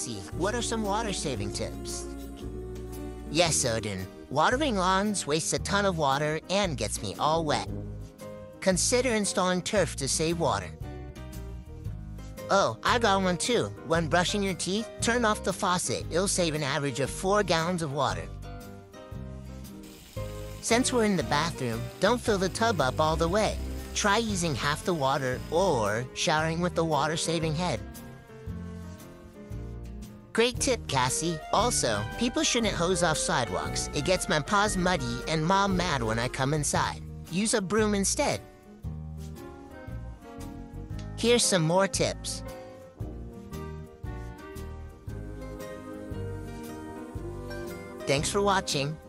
Cassie, what are some water-saving tips? Yes, Odin. Watering lawns wastes a ton of water and gets me all wet. Consider installing turf to save water. Oh, I got one too. When brushing your teeth, turn off the faucet. It'll save an average of 4 gallons of water. Since we're in the bathroom, don't fill the tub up all the way. Try using half the water or showering with the water-saving head. Great tip, Cassie. Also, people shouldn't hose off sidewalks. It gets my paws muddy and Mom mad when I come inside. Use a broom instead. Here's some more tips. Thanks for watching.